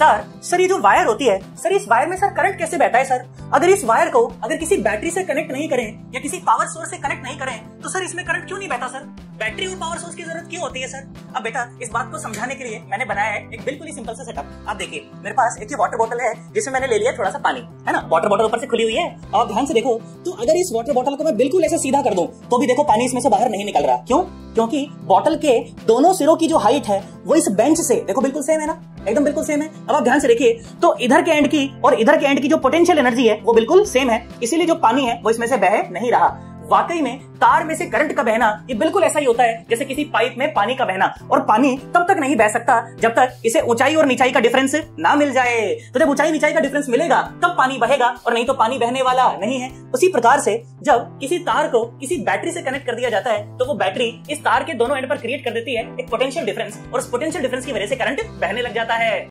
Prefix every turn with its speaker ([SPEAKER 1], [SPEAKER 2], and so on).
[SPEAKER 1] Sir ये जो wire होती है सर, इस वायर में सर करंट कैसे बहता है सर? अगर इस वायर को अगर किसी बैटरी से कनेक्ट नहीं करें या किसी पावर सोर्स से कनेक्ट नहीं करें तो सर इसमें करंट क्यों नहीं बहता सर? बैटरी और पावर सोर्स की जरूरत क्यों होती है सर? अब बेटा इस बात को समझाने के लिए मैंने बनाया है एक बिल्कुल ही सिंपल सा सेटअप। आप देखिए मेरे पास एक वाटर बोतल है जिसमें मैंने ले लिया थोड़ा सा पानी, है ना। वाटर बोतल ऊपर से खुली हुई है और ध्यान से देखो तो अगर इस वाटर बोतल को मैं बिल्कुल ऐसे सीधा कर दूं तो भी देखो पानी इसमें से बाहर नहीं निकल रहा। क्यों? क्योंकि बोतल के दोनों सिरों की जो हाइट है वो इस बेंच से देखो बिल्कुल सेम है ना, एकदम बिल्कुल सेम है। अब आप ध्यान से देखिए तो इधर के एंड की और इधर के एंड की जो पोटेंशियल एनर्जी है वो बिल्कुल सेम है, इसीलिए जो पानी है वो इसमें से बह नहीं रहा। वाकई में तार में से करंट का बहना ये बिल्कुल ऐसा ही होता है जैसे किसी पाइप में पानी का बहना, और पानी तब तक नहीं बह सकता जब तक इसे ऊंचाई और नीचाई का डिफरेंस ना मिल जाए। तो जब ऊंचाई नीचाई का डिफरेंस मिलेगा तब पानी बहेगा और नहीं तो पानी बहने वाला नहीं है। उसी प्रकार से जब किसी तार को किसी बैटरी से कनेक्ट कर दिया जाता है तो वो बैटरी इस तार के दोनों एंड पर क्रिएट कर देती है एक पोटेंशियल डिफरेंस, और उस पोटेंशियल डिफरेंस की वजह से करंट बहने लग जाता है।